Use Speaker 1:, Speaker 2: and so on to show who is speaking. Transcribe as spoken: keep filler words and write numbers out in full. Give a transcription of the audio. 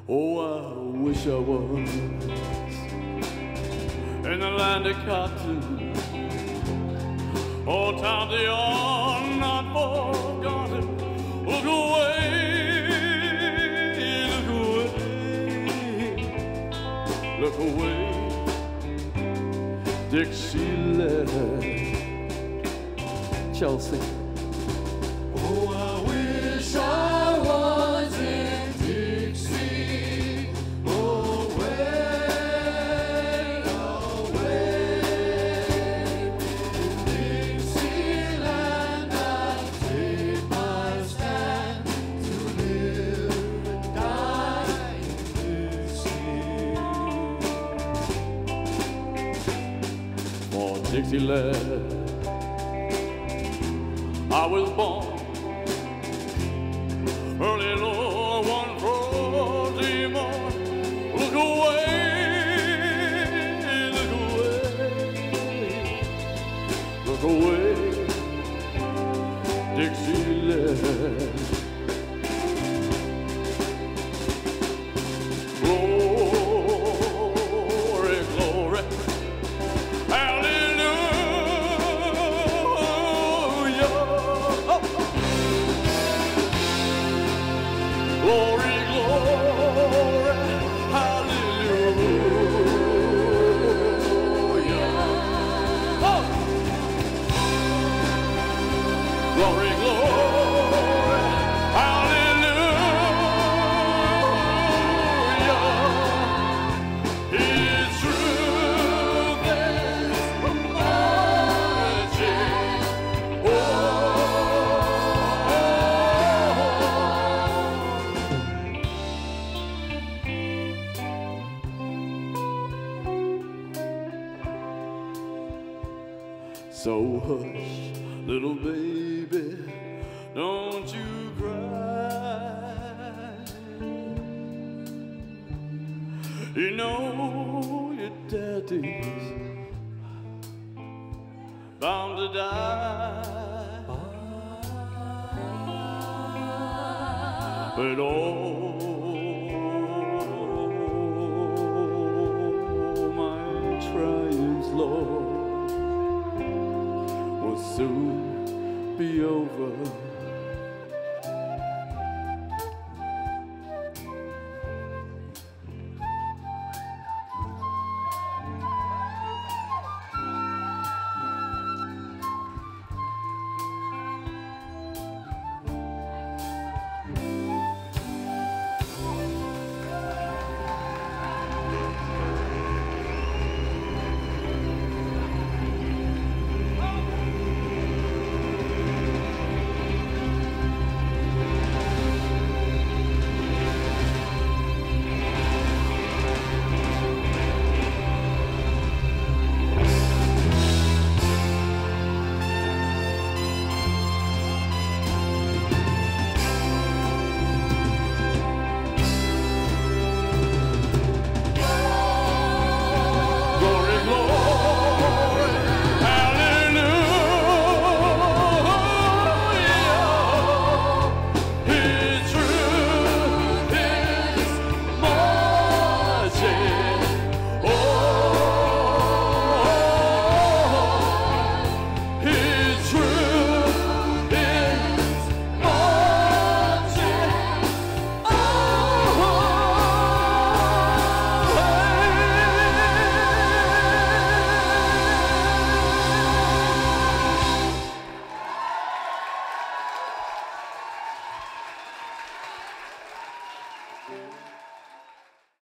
Speaker 1: Oh, I wish I was in the land of cotton. Oh, times they are not forgotten. Look away, look away, look away, Dixieland, Chelsea.
Speaker 2: Oh, I wish I was in Dixie, away, away. In Dixieland I'll take my stand to live and die in Dixie.
Speaker 1: For Dixieland I was born early, Lord, one frosty morn. Look away, look away, look away, Dixieland. Glory, glory, hallelujah. Glory, glory, hallelujah. Oh! Glory, glory, hallelujah. His truth is marching. Oh! So hush, little baby, don't you cry. You know your daddy's bound to die. But all my triumphs, Lord, will soon be over.